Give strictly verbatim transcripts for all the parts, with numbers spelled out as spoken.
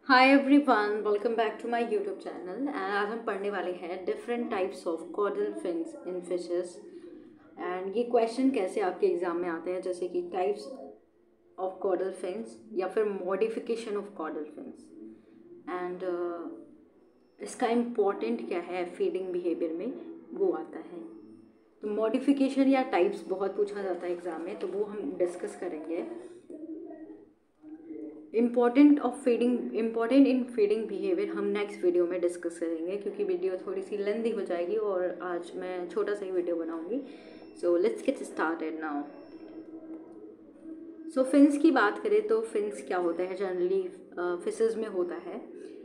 Hi everyone, welcome back to my YouTube channel. And आज हम पढ़ने वाले हैं different types of caudal fins in fishes. And ये क्वेश्चन कैसे आपके एग्जाम में आते हैं, जैसे कि टाइप्स ऑफ कॉर्डल फिन्स या फिर modification of caudal fins. And इसका इम्पोर्टेंट क्या है फीडिंग बिहेवियर में, वो आता है। तो मॉडिफिकेशन या टाइप्स बहुत पूछा जाता है एग्जाम में, तो वो हम डिस्कस करेंगे। Important of feeding important in feeding behaviour हम नेक्स्ट वीडियो में डिस्कस करेंगे, क्योंकि वीडियो थोड़ी सी लेंदी हो जाएगी और आज मैं छोटा सा ही वीडियो बनाऊंगी। So let's get started now. So fins की बात करें तो फिन्स क्या होता है, जनरली फिशेस में होता है।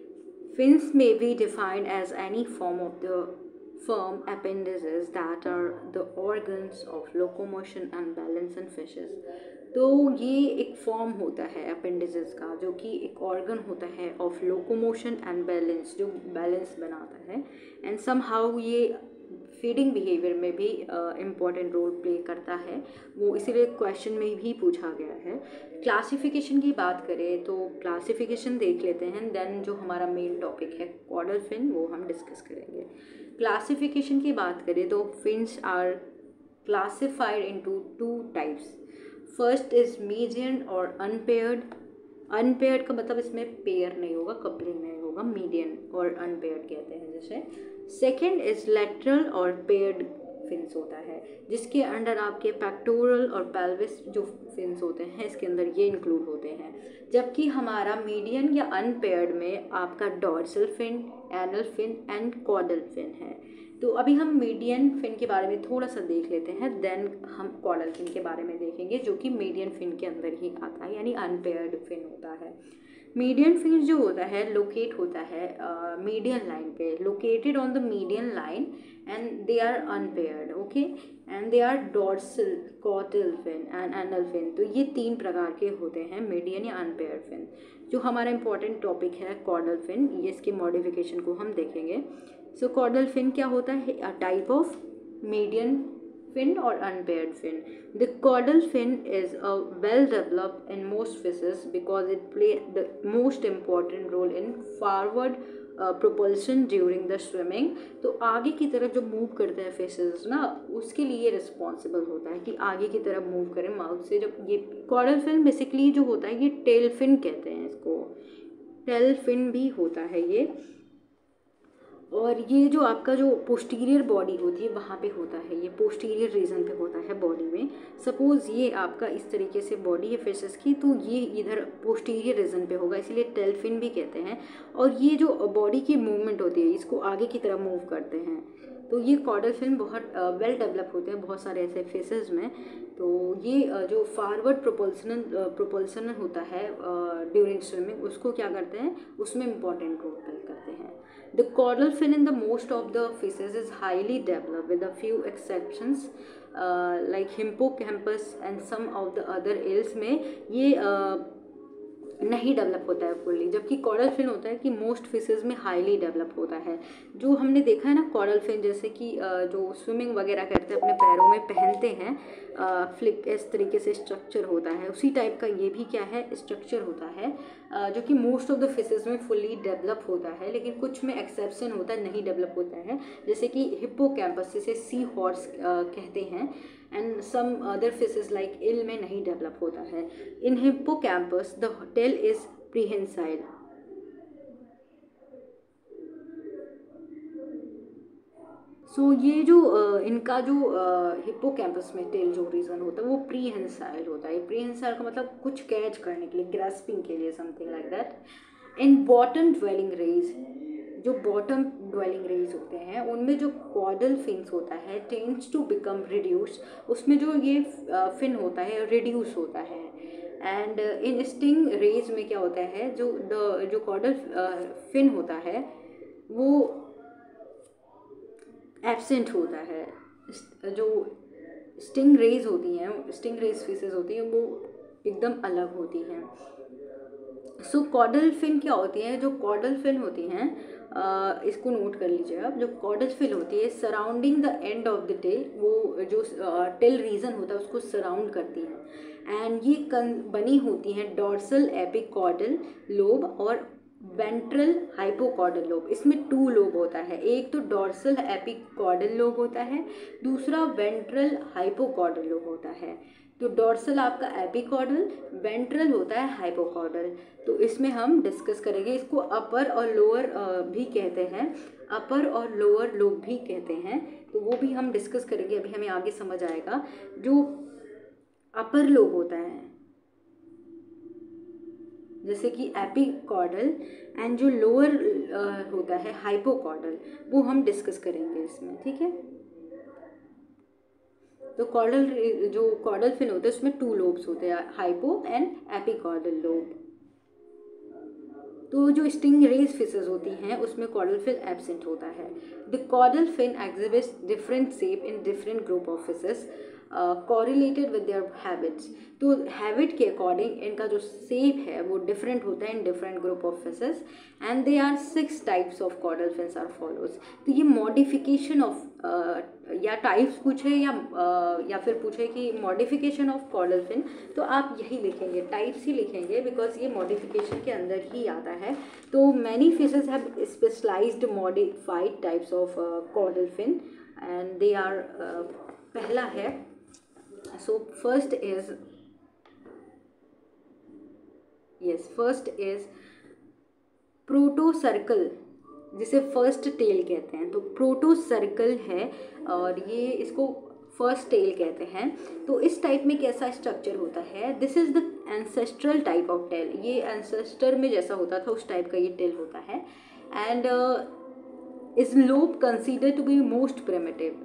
Fins may be defined as any form of the firm appendages that are the organs of locomotion and balance in fishes। तो ये एक फॉर्म होता है appendages का, जो कि एक ऑर्गन होता है ऑफ लोकोमोशन एंड बैलेंस, जो बैलेंस बनाता है। एंड समहाउ ये फीडिंग बिहेवियर में भी इम्पॉर्टेंट रोल प्ले करता है, वो इसीलिए क्वेश्चन में भी पूछा गया है। क्लासिफिकेशन की बात करें तो क्लासिफिकेशन देख लेते हैं, देन जो हमारा मेन टॉपिक है कॉर्डल फिन, वो हम डिस्कस करेंगे। क्लासिफिकेशन की बात करें तो fins are classified into two types. First is median और अनपेयर्ड। अनपेयर्ड का मतलब इसमें पेयर नहीं होगा, कपलिंग नहीं होगा, मीडियन और अनपेयर्ड कहते हैं जैसे। सेकेंड इज लेटरल और पेयर्ड फिन्स होता है, जिसके अंडर आपके पेक्टोरल और पेल्विस जो फिन्स होते हैं इसके अंदर ये इंक्लूड होते हैं। जबकि हमारा मीडियन या अनपेयर्ड में आपका dorsal fin, anal fin and caudal fin है। तो अभी हम मीडियन फिन के बारे में थोड़ा सा देख लेते हैं, देन हम कॉर्डल फिन के बारे में देखेंगे, जो कि मीडियन फिन के अंदर ही आता है, यानी अनपेयर्ड फिन होता है। मीडियन फिन जो होता है लोकेट होता है मीडियन लाइन पे, located on the median line, and they are unpaired, okay. And they are dorsal, caudal fin and anal fin. तो ये तीन प्रकार के होते हैं मीडियन या अनपेयर्ड फिन। जो हमारा इंपॉर्टेंट टॉपिक है कॉर्डल फिन, ये इसके मॉडिफिकेशन को हम देखेंगे। सो कॉर्डल फिन क्या होता है, a type of median fin or unpaired fin. The caudal fin is a well developed in most fishes because it play the most important role in forward uh, propulsion during the swimming। तो आगे की तरफ जो move करते हैं fishes ना, उसके लिए रिस्पॉन्सिबल होता है कि आगे की तरफ मूव करें माउथ से। जब ये कॉडल फिन बेसिकली जो होता है, ये टेल फिन कहते हैं इसको, टेल फिन भी होता है ये। और ये जो आपका जो पोस्टीरियर बॉडी होती है वहाँ पे होता है, ये पोस्टीरियर रीजन पे होता है बॉडी में। सपोज़ ये आपका इस तरीके से बॉडी है फिशेस की, तो ये इधर पोस्टीरियर रीजन पे होगा, इसीलिए टेल फिन भी कहते हैं। और ये जो बॉडी की मूवमेंट होती है, इसको आगे की तरफ मूव करते हैं। तो ये कॉडल फिन बहुत वेल डेवलप होते हैं बहुत सारे ऐसे फिशेस में। तो ये uh, जो फॉरवर्ड प्रोपल्सन प्रोपल्सन होता है ड्यूरिंग स्विमिंग, उसको क्या करते हैं, उसमें इंपॉर्टेंट रोल प्ले करते हैं। The caudal fin in the most of the fishes is highly developed, with a few exceptions uh, like hippocampus and some of the other eels में ये uh, नहीं डेवलप होता है फुल्ली। जबकि caudal fin होता है कि मोस्ट फिशेस में हाईली डेवलप होता है। जो हमने देखा है ना कॉडल फिन, जैसे कि जो स्विमिंग वगैरह करते हैं अपने पैरों में पहनते हैं, फ्लिप इस तरीके से स्ट्रक्चर होता है, उसी टाइप का ये भी क्या है, स्ट्रक्चर होता है, जो कि मोस्ट ऑफ द फिशेस में फुल्ली डेवलप होता है। लेकिन कुछ में एक्सेप्शन होता है, नहीं डेवलप होता है, जैसे कि हिप्पोकैम्पस, जिसे सी हॉर्स कहते हैं, and some other fishes like eel में नहीं डेवलप होता है। In hippocampus the tail is prehensile. So so, ये जो uh, इनका जो हिप्पोकैम्पस uh, में टेल जो रीजन होता है वो प्रीहेंसाइल होता है। प्रीहेंसाइल का मतलब कुछ कैच करने के लिए, ग्रास्पिंग के लिए, something like that. In bottom dwelling rays, जो बॉटम ड्वेलिंग रेज होते हैं उनमें जो कॉडल फिन्स होता है टेंड्स टू बिकम रिड्यूस, उसमें जो ये फिन होता है रिड्यूस होता है। एंड इन स्टिंग रेज में क्या होता है, जो द जो कॉडल फिन होता है वो एब्सेंट होता है। जो स्टिंग रेज होती हैं, स्टिंग रेज फिशेस होती हैं, वो एकदम अलग होती हैं। सो कॉडल फिन क्या होती है, जो कॉडल फिन होती हैं, uh, इसको नोट कर लीजिए आप। जो कॉडल फिन होती है surrounding the end of the tail, वो जो टेल uh, रीजन होता है उसको सराउंड करती हैं। एंड ये कन बनी होती हैं डॉर्सल एपिकॉर्डल लोब और वेंट्रल हाइपोकॉर्डल लोब, इसमें टू लोब होता है, एक तो डॉर्सल एपिकॉर्डल लोब होता है, दूसरा वेंट्रल हाइपोकॉर्डल लोब होता है। तो डॉर्सल आपका एपिकॉर्डल, वेंट्रल होता है हाइपोकॉर्डल। तो इसमें हम डिस्कस करेंगे, इसको अपर और लोअर भी कहते हैं, अपर और लोअर लोब भी कहते हैं, तो वो भी हम डिस्कस करेंगे, अभी हमें आगे समझ आएगा। जो अपर लोब होता है जैसे कि एपिकॉर्डल, एंड जो लोअर होता है हाइपोकॉर्डल, वो हम डिस्कस करेंगे इसमें, ठीक है। तो कॉर्डल, जो कॉर्डल फिन होता है उसमें टू लोब्स होते हैं, हाइपो एंड एपिकॉर्डल लोब। तो जो स्टिंग रेज फिशेस होती हैं उसमें कॉर्डल फिन एब्सेंट होता है। The caudal fin exhibits different shape in different group of fishes correlated with their habits. तो हैबिट के अकॉर्डिंग इनका जो शेप है वो डिफरेंट होता है in different group of fishes, and they are six types of caudal fins are follows. तो ये मॉडिफिकेशन ऑफ या टाइप्स पूछे या uh, या फिर पूछे कि मॉडिफिकेशन ऑफ कॉर्डल फिन, तो आप यही लिखेंगे, टाइप्स ही लिखेंगे, बिकॉज ये मॉडिफिकेशन के अंदर ही आता है। तो many fishes have specialized modified types of caudal fin, and they are, पहला है, so first is, yes first is protocercal, जिसे फर्स्ट टेल कहते हैं। तो प्रोटो सर्कल है और ये इसको फर्स्ट टेल कहते हैं। तो इस टाइप में कैसा स्ट्रक्चर होता है, this is the ancestral type of tail, ये एंसेस्टर में जैसा होता था उस टाइप का ये टेल होता है। And is lobe consider to be most primitive,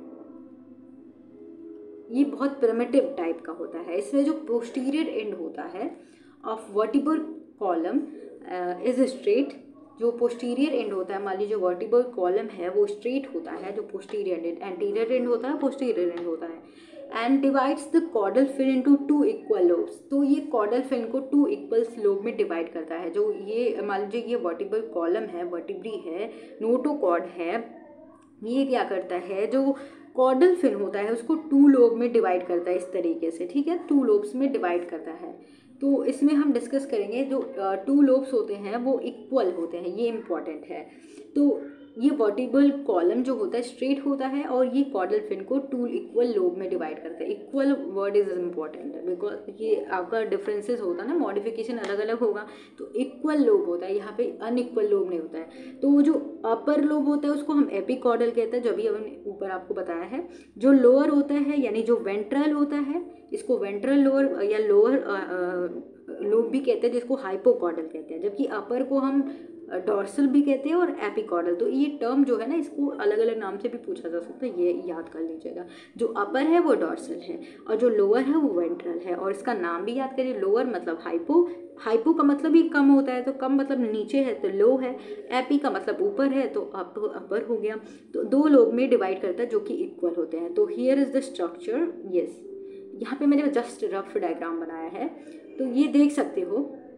ये बहुत प्रिमिटिव टाइप का होता है। इसमें जो पोस्टीरियर एंड होता है of vertebral column is straight, जो पोस्टीरियर एंड होता है, मान लीजिए वर्टिब्रल कॉलम है वो स्ट्रेट होता है, जो पोस्टीरियर एंड, एंटीरियर एंड होता है, पोस्टीरियर एंड होता है, and divides the caudal fin into two equal lobes. तो ये कॉर्डल फिन को टू इक्वल लोब में डिवाइड करता है। जो ये मान लीजिए ये वर्टिब्रल कॉलम है, वर्टिब्री है, नोटोकॉर्ड है, ये क्या करता है, जो कॉर्डल फिन होता है उसको टू लोब में डिवाइड करता है, इस तरीके से, ठीक है, टू लोब्स में डिवाइड करता है। तो इसमें हम डिस्कस करेंगे, जो टू लोब्स होते हैं वो इक्वल होते हैं, ये इम्पॉर्टेंट है। तो ये वर्टिब्रल कॉलम जो होता है स्ट्रेट होता है, और ये कॉर्डल फिन को टू इक्वल लोब में डिवाइड करता है। Equal word is important, because ये आपका डिफरेंसेस होता है ना, मॉडिफिकेशन अलग अलग होगा, तो इक्वल लोब होता है, यहाँ पे अनइक्वल लोब नहीं होता है। तो जो अपर लोब होता है उसको हम एपिकॉर्डल कहते हैं, जो अभी हमने ऊपर आपको बताया है। जो लोअर होता है यानी जो वेंट्रल होता है, इसको वेंट्रल लोअर या लोअर लोब भी कहते हैं, जिसको हाइपोकॉर्डल कहते हैं, जबकि अपर को हम डॉर्सल भी कहते हैं और एपिकॉर्डल। तो ये टर्म जो है ना, इसको अलग अलग नाम से भी पूछा जा सकता है, ये याद कर लीजिएगा। जो अपर है वो डॉर्सल है और जो लोअर है वो वेंट्रल है, और इसका नाम भी याद करिए। लोअर मतलब हाइपो, हाइपो का मतलब ही कम होता है, तो कम मतलब नीचे है तो लो है, एपी का मतलब ऊपर है तो अप अपर हो गया। तो दो लोब में डिवाइड करता है जो कि इक्वल होते हैं। तो here is the structure, yes, यहाँ पे मैंने जस्ट रफ डायग्राम बनाया है, तो ये देख सकते हो।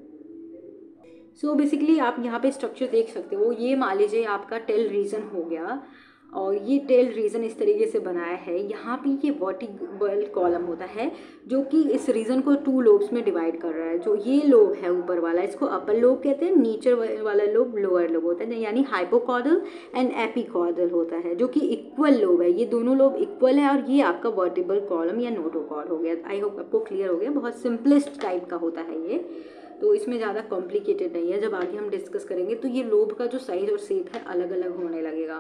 सो so बेसिकली आप यहाँ पे स्ट्रक्चर देख सकते हो। ये मान लीजिए आपका टेल रीजन हो गया, और ये टेल रीजन इस तरीके से बनाया है। यहाँ पे ये वर्टिब्रल कॉलम होता है जो कि इस रीजन को टू लोब्स में डिवाइड कर रहा है। जो ये लोब है ऊपर वाला, इसको अपर लोब कहते हैं, नीचे वाला लोब लोअर लोब होता है, यानी हाइपोकॉर्डल एंड एपिकॉर्डल होता है, जो कि इक्वल लोब है। ये दोनों लोब इक्वल है, और ये आपका वर्टिब्रल कॉलम या नोटोकॉर्ड हो गया। आई होप आपको क्लियर हो गया। बहुत सिंपलेस्ट टाइप का होता है ये, तो इसमें ज़्यादा कॉम्प्लिकेटेड नहीं है। जब आगे हम डिस्कस करेंगे तो ये लोब का जो साइज और शेप है अलग अलग होने लगेगा।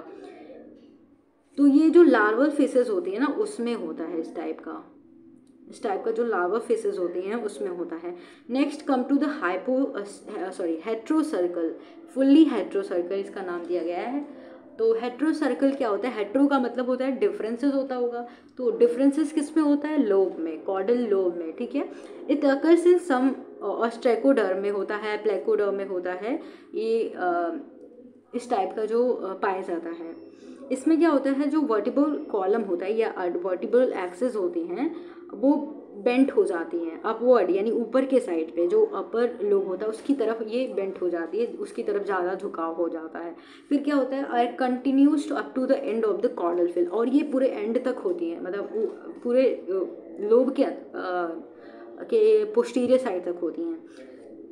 तो ये जो लार्वल फिशेस होती है ना, उसमें होता है इस टाइप का, इस टाइप का जो लार्वा फिशेस होती हैं उसमें होता है। Next come to the hypo sorry heterocercal, fully heterocercal इसका नाम दिया गया है। तो हेट्रो सर्कल क्या होता है, हेट्रो का मतलब होता है डिफरेंसेस होता होगा, तो डिफरेंसेस किस में होता है, लोब में, कॉर्डल लोब में, ठीक है। It occurs in some ostracoderm में होता है, प्लेकोडर्म में होता है, ये आ, इस टाइप का जो पाया जाता है। इसमें क्या होता है, जो वर्टिब्रल कॉलम होता है या वर्टिब्रल एक्सेस होती हैं वो बेंट हो जाती हैं अपवर्ड, यानी ऊपर के साइड पे जो अपर लोब होता है उसकी तरफ ये बेंट हो जाती है, उसकी तरफ ज़्यादा झुकाव हो जाता है। फिर क्या होता है, और continues up to the end of the caudal fin, और ये पूरे एंड तक होती हैं, मतलब पूरे लोब के के पोस्टीरियर साइड तक होती हैं।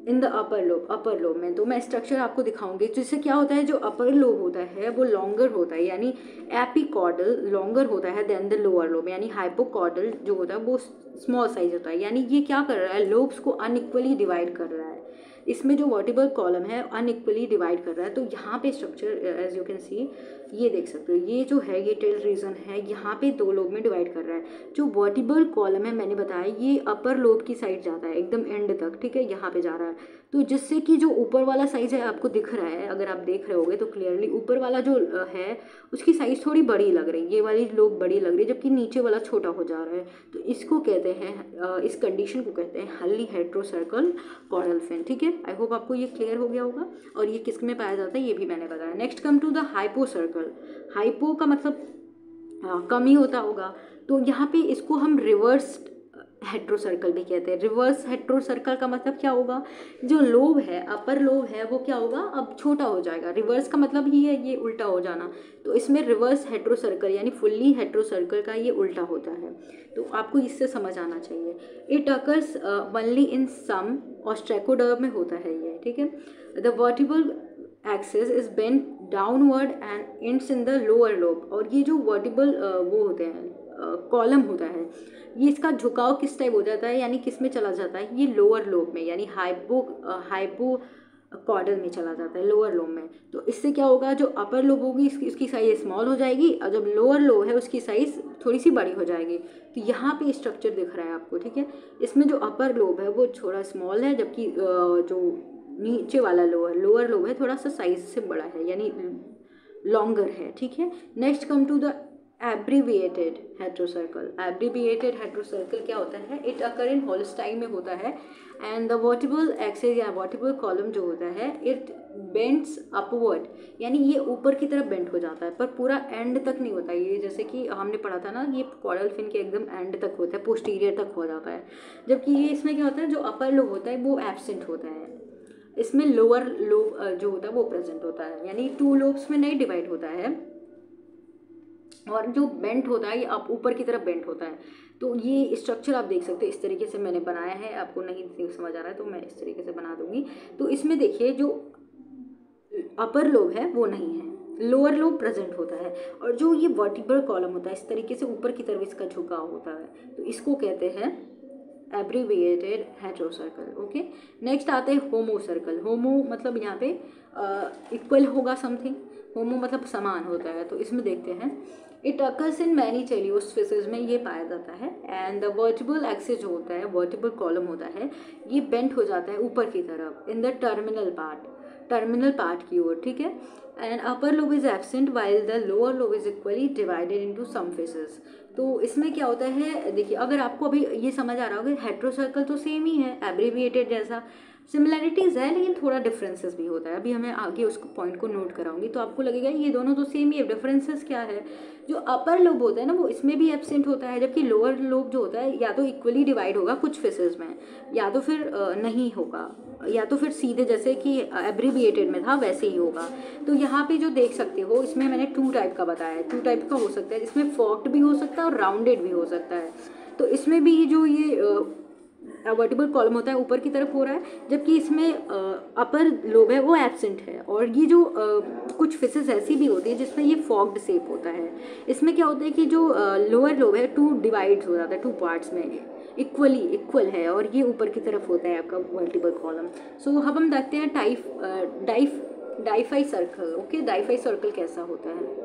In the upper lobe, upper lobe में तो मैं स्ट्रक्चर आपको दिखाऊंगी। तो इससे क्या होता है, जो अपर लोब होता है वो लॉन्गर होता है, यानी एपिकॉर्डल लॉन्गर होता है देन द लोअर लोब, यानी हाइपोकॉर्डल जो होता है वो स्मॉल साइज होता है। यानी ये क्या कर रहा है, लोब्स को अनइक्वली डिवाइड कर रहा है। इसमें जो वर्टिबल कॉलम है अनइक्वली डिवाइड कर रहा है। तो यहाँ पे structure as you can see, ये देख सकते हो, ये जो है ये टेल रीजन है, यहाँ पे दो लोब में डिवाइड कर रहा है। जो वर्टिबल कॉलम है मैंने बताया ये अपर लोब की साइड जाता है एकदम एंड तक, ठीक है, यहाँ पे जा रहा है। तो जिससे कि जो ऊपर वाला साइज है आपको दिख रहा है, अगर आप देख रहे होगे तो क्लियरली ऊपर वाला जो है उसकी साइज थोड़ी बड़ी लग रही है, ये वाली लोब बड़ी लग रही है, जबकि नीचे वाला छोटा हो जा रहा है। तो इसको कहते हैं, इस कंडीशन को कहते हैं हाईली हेट्रोसर्कल कॉर्डल फिन, ठीक है। आई होप आपको ये क्लियर हो गया होगा। और ये किस में पाया जाता है ये भी मैंने बताया। Next come to the hypocercal. Hypo का मतलब हाँ, कम ही होता होगा, तो यहाँ पे इसको हम रिवर्स हेट्रोसर्कल भी कहते हैं। रिवर्स हेट्रोसर्कल का मतलब क्या होगा, जो लोब है अपर लोब है वो क्या होगा, अब छोटा हो जाएगा। रिवर्स का मतलब ही है ये उल्टा हो जाना, तो इसमें रिवर्स हेट्रोसर्कल यानी फुल्ली हेट्रोसर्कल का ये उल्टा होता है। तो आपको इससे समझ आना चाहिए। It occurs only in some ostracoderm में होता है ये, ठीक है। The vertebral axis is bent downward and ends in the lower lobe. और ये जो वर्टिबल वो होते हैं कॉलम uh, होता है, ये इसका झुकाव किस टाइप हो जाता है, यानी किस में चला जाता है, ये लोअर लोब में, यानी हाइपो हाइपो कॉर्डल में चला जाता है, लोअर लोब में। तो इससे क्या होगा, जो अपर लोब होगी इसकी उसकी साइज स्मॉल हो जाएगी, और जब लोअर लोब है उसकी साइज थोड़ी सी बड़ी हो जाएगी। तो यहाँ पे स्ट्रक्चर दिख रहा है आपको, ठीक है। इसमें जो अपर लोब है वो थोड़ा स्मॉल है, जबकि जो नीचे वाला लोअर लोअर लोब है थोड़ा सा साइज से बड़ा है, यानी लॉन्गर है, ठीक है। Next come to the abbreviated heterocercal. Abbreviated heterocercal क्या होता है, इट अकर इन होलोस्टाइन में होता है। एंड द वर्टिबल एक्सिस या वर्टिबल कॉलम जो होता है इट बेंड्स अपवर्ड, यानी ये ऊपर की तरफ बेंड हो जाता है, पर पूरा एंड तक नहीं होता ये, जैसे कि हमने पढ़ा था ना, ये कॉर्डल फिन के एकदम एंड तक होता है, पोस्टीरियर तक हो जाता है। जबकि ये इसमें क्या होता है, जो अपर लोब होता है वो एब्सेंट होता है, इसमें लोअर लोब जो होता है वो प्रेजेंट होता है, यानी टू लोब्स में नहीं डिवाइड होता है। और जो बेंट होता है ये आप ऊपर की तरफ बेंट होता है। तो ये स्ट्रक्चर आप देख सकते हो, इस तरीके से मैंने बनाया है। आपको नहीं समझ आ रहा है तो मैं इस तरीके से बना दूंगी। तो इसमें देखिए जो अपर लोब है वो नहीं है, लोअर लोब प्रेजेंट होता है, और जो ये वर्टिब्रल कॉलम होता है इस तरीके से ऊपर की तरफ इसका झुकाव होता है। तो इसको कहते हैं एब्रीविएटेड हेट्रोसर्कल, ओके। नेक्स्ट आते हैं होमो सर्कल। होमो मतलब यहाँ पे इक्वल होगा समथिंग, होमो मतलब समान होता है। तो इसमें देखते हैं, it occurs in many teleost fishes में ये पाया जाता है। एंड द वर्टिबल एक्सिस जो होता है, वर्टिबल कॉलम होता है, ये बेंट हो जाता है ऊपर की तरफ in the terminal part, terminal part की ओर, ठीक है। And upper lobe is absent while the lower lobe is equally divided into some fishes. तो इसमें क्या होता है, देखिए अगर आपको अभी ये समझ आ रहा होगा, हेट्रोसर्कल तो सेम ही है, एब्रीविएटेड जैसा, सिमिलैरिटीज़ है, लेकिन थोड़ा डिफरेंसेस भी होता है। अभी हमें आगे उसको पॉइंट को नोट कराऊंगी तो आपको लगेगा ये दोनों तो सेम ही है। डिफरेंसेस क्या है, जो अपर लोब होता है ना वो इसमें भी एब्सेंट होता है, जबकि लोअर लोब जो होता है या तो इक्वली डिवाइड होगा कुछ फिशेज में, या तो फिर नहीं होगा, या तो फिर सीधे जैसे कि एब्रीविएटेड में था वैसे ही होगा। तो यहाँ पे जो देख सकते हो, इसमें मैंने टू टाइप का बताया है, टू टाइप का हो सकता है, इसमें फॉक्ड भी हो सकता है और राउंडेड भी हो सकता है। तो इसमें भी जो ये वर्टिबल कॉलम होता है ऊपर की तरफ हो रहा है, जबकि इसमें अपर लोब है वो एब्सेंट है। और ये जो uh, कुछ फिशेस ऐसी भी होती है जिसमें ये फॉक्ड शेप होता है। इसमें क्या होता है कि जो लोअर लोब है टू डिवाइड हो जाता है, टू पार्ट्स में इक्वली इक्वल है, और ये ऊपर की तरफ होता है आपका वर्टिबल कॉलम। सो अब हम देखते हैं टाइप डाइफ diphycercal, okay. Diphycercal कैसा होता है,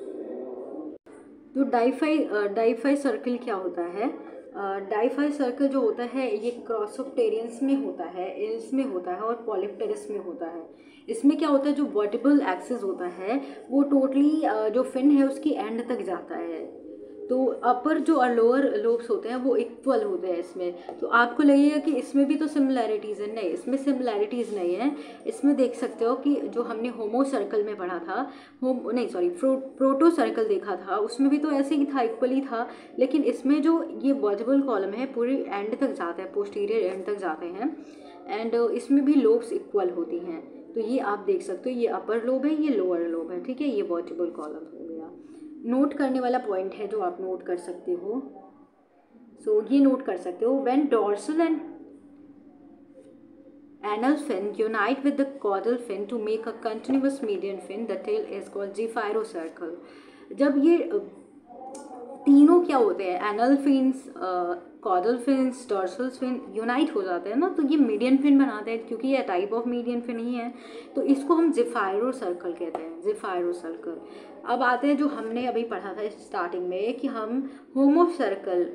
तो डाइफाई डाइफाई सर्कल क्या होता है, डाइफाई सर्कल जो होता है ये क्रॉसोप्टेरियंस में होता है, इल्स में होता है और पॉलिप्टेरस में होता है। इसमें क्या होता है, जो वर्टिबल एक्सिस होता है वो टोटली जो फिन है उसकी एंड तक जाता है। तो अपर जो और लोअर लोब्स होते हैं वो इक्वल होते हैं इसमें। तो आपको लगेगा कि इसमें भी तो सिमिलैरिटीज़ है, नहीं, इसमें सिमिलैरिटीज़ नहीं है। इसमें देख सकते हो कि जो हमने होमो सर्कल में पढ़ा था, होम नहीं सॉरी प्रोटो सर्कल देखा था, उसमें भी तो ऐसे ही था, इक्वली था। लेकिन इसमें जो ये वर्टिबल कॉलम है पूरी एंड तक जाता है, पोस्टीरियर एंड तक जाते हैं, एंड इसमें भी लोब्स इक्वल होती हैं। तो ये आप देख सकते हो, ये अपर लोब है, ये लोअर लोब है, ठीक है। ये वर्टिबल कॉलम हो गया। नोट करने वाला पॉइंट है जो आप नोट कर सकते हो, सो so, ये नोट कर सकते हो, when dorsal and anal fin unite with the caudal fin to make a continuous median fin. The tail is called Geophyrocercal. जब ये तीनों क्या होते हैं, anal fins, caudal fins, dorsal fin unite हो जाते हैं ना, तो ये मीडियन फिन बनाते हैं, क्योंकि ये टाइप ऑफ मीडियन फिन ही है, तो इसको हम ज़ेफायरोसर्कल कहते हैं, ज़ेफायरोसर्कल. अब आते हैं जो हमने अभी पढ़ा था स्टार्टिंग में कि हम होमोसर्कल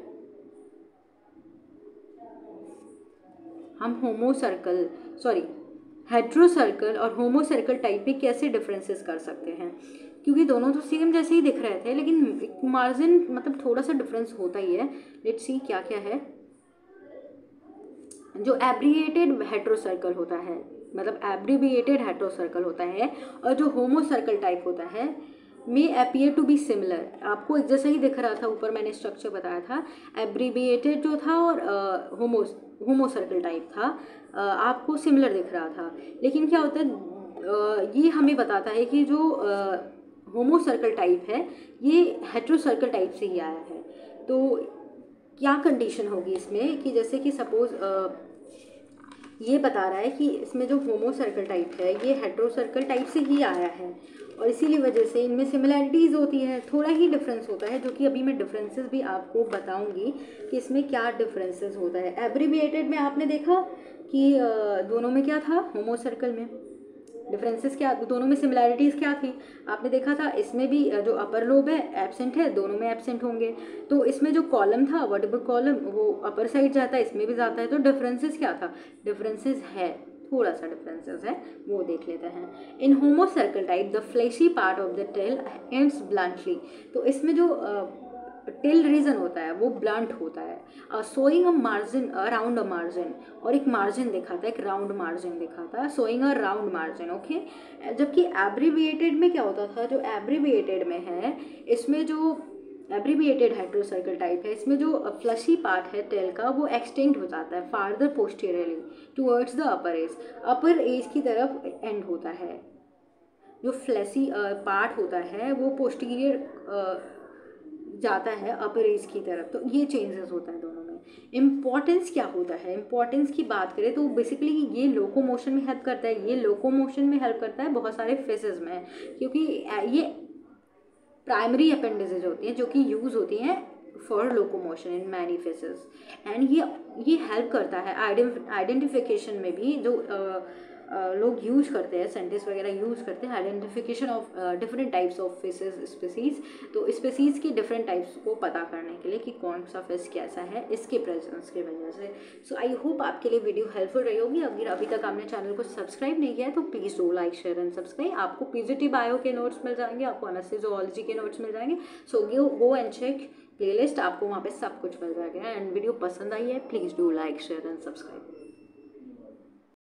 हम होमोसर्कल सॉरी हेट्रोसर्कल और होमोसर्कल टाइप में कैसे डिफरेंसेस कर सकते हैं, क्योंकि दोनों तो सेम जैसे ही दिख रहे थे, लेकिन मार्जिन मतलब थोड़ा सा डिफरेंस होता ही है. लेट्स सी क्या क्या है. जो एब्रिएटेड हेट्रोसर्कल होता है, मतलब एब्रिविएटेड हेट्रोसर्कल होता है, और जो होमोसर्कल टाइप होता है may appear to be similar. आपको जैसा ही दिख रहा था ऊपर मैंने स्ट्रक्चर बताया था, एब्रिविएटेड जो था और होमो होमोसर्कल टाइप था, uh, आपको सिमिलर दिख रहा था. लेकिन क्या होता है, uh, ये हमें बताता है कि जो होमोसर्कल uh, टाइप है ये हेट्रोसर्कल टाइप से ही आया है. तो क्या कंडीशन होगी इसमें कि जैसे कि सपोज uh, ये बता रहा है कि इसमें जो होमोसर्कल टाइप है ये हेट्रोसर्कल टाइप से ही आया है, और इसीलिए वजह से इनमें सिमिलैरिटीज़ होती है, थोड़ा ही डिफरेंस होता है, जो कि अभी मैं डिफरेंसेस भी आपको बताऊंगी कि इसमें क्या डिफरेंसेस होता है. एब्रिविएटेड में आपने देखा कि दोनों में क्या था, होमोसर्कल में डिफरेंसेस क्या, दोनों में सिमिलैरिटीज़ क्या थी, आपने देखा था. इसमें भी जो अपर लोब है एब्सेंट है, दोनों में एब्सेंट होंगे. तो इसमें जो कॉलम था वर्टिब्रल कॉलम वो अपर साइड जाता है, इसमें भी जाता है. तो डिफरेंसेस क्या था, डिफरेंसेस है, थोड़ा सा डिफरेंसेस है, वो देख लेते हैं. In homocercal type the fleshy part of the tail ends bluntly. तो इसमें जो टेल रीजन होता है वो ब्लंट होता है, showing a margin around a margin, और एक मार्जिन दिखाता है, एक राउंड मार्जिन दिखाता है, showing a round margin. Okay. जबकि एब्रिविएटेड में क्या होता था, जो एब्रिविएटेड में है इसमें जो एब्रिविएटेड हेट्रोसर्कल टाइप है, इसमें जो फ्लशी पार्ट है टेल का वो एक्सटेंड हो जाता है farther posteriorly towards the upper edge, upper edge की तरफ एंड होता है. जो फ्लैशी पार्ट होता है वो पोस्टीरियर जाता है अपर एज की तरफ. तो ये चेंजेस होता है दोनों में. इम्पॉर्टेंस क्या होता है, इम्पॉर्टेंस की बात करें तो बेसिकली ये लोकोमोशन में हेल्प करता है, ये लोकोमोशन में हेल्प करता है बहुत सारे फेसेस में, क्योंकि ये प्राइमरी अपेंडिसेज होती हैं जो कि यूज़ होती हैं for locomotion in many fishes. And ये ये हेल्प करता है आइडेंटिफिकेशन में भी, जो uh, Uh, लोग यूज करते हैं, साइंटिस्ट वगैरह यूज़ करते हैं identification of different types of fishes species. तो स्पीसीज की डिफरेंट टाइप्स को पता करने के लिए कि कौन सा फिश कैसा है इसके प्रेजेंस की वजह से. सो आई होप आपके लिए वीडियो हेल्पफुल रही होगी. अगर अभी तक आपने चैनल को सब्सक्राइब नहीं किया है तो please do like share and subscribe. आपको पीजीटी बायो के नोट्स मिल जाएंगे, आपको एमएससी ज़ूलॉजी के नोट्स मिल जाएंगे. So go go and check playlist, आपको वहाँ पे सब कुछ मिल जाएगा. एंड वीडियो पसंद आई है please do like share and subscribe.